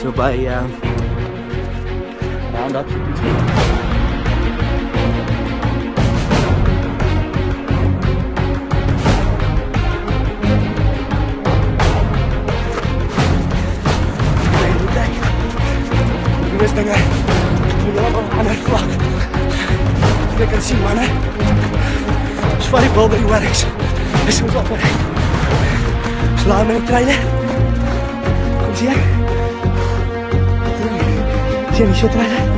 So by round up. Aan het vlak. Je kan zien, man, hè. Zwaar bal bij de werks. Is goed op, hè. Slaan met een trainer. Kom, zie je? Zie je niet zo trainen?